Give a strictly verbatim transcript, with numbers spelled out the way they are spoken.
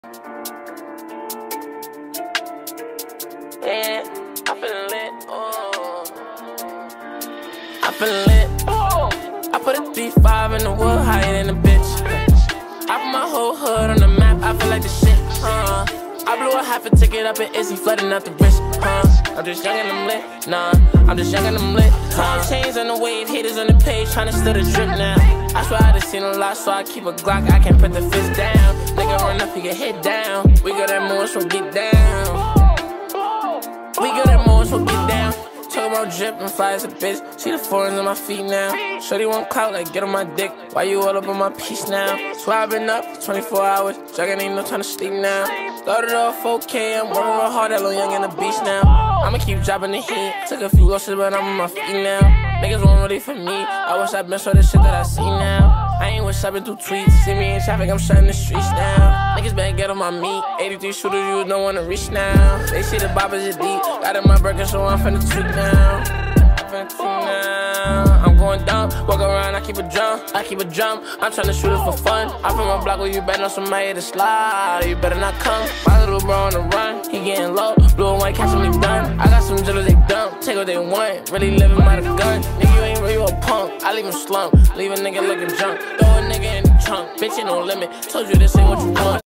Yeah, I feel lit, oh. I feel lit, oh. I put a three five in the wood higher than a bitch. I put my whole hood on the map, I feel like the shit, huh? I blew a half a ticket up in Izzy, flooding out the wrist, huh? I'm just young and I'm lit, nah. I'm just young and I'm lit, huh? Chains on the wave, haters on the page, tryna steal the drip now. I swear I done seen a lot, so I keep a Glock, I can't put the fist down. Nigga run up, he get hit down. We got that more, so get down. We good at more, so get down. Talk about drip and fly as a bitch. See the foreigns on my feet now. Shorty want clout, like get on my dick. Why you all up on my piece now? Swear I been up for twenty-four hours. Juggin' ain't no time to sleep now. Started off okay, I'm working real hard, that little young in the beast now. I'ma keep dropping the heat. Took a few losses, but I'm on my feet now. Niggas weren't ready for me. I wish I been so the shit that I see now. I ain't wish I been through tweets. See me in traffic, I'm shutting the streets now. Niggas better get on my meat. eighty-three shooters, you don't wanna reach now. They see the boppers is deep. Got in my burger, so I'm finna tweak now. I'm finna tweak now. I'm going dumb. Walk around, I keep a drum. I keep a drum. I'm tryna shoot it for fun. I'm from a block where you better know somebody to slide. You better not come. My little bro on the run. He getting low. Blue and white catching me done. I got some jillers they dumb. Take what they want. Really living by the gun. Nigga, you ain't real, you a punk. I leave him slump. Leave a nigga looking drunk. Throw a nigga in the trunk. Bitch, ain't no limit. Told you this ain't what you want.